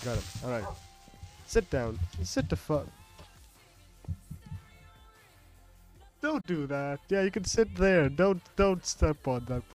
Got him. Alright. Sit down. Sit the fuck. Don't do that. Yeah, you can sit there. Don't step on that.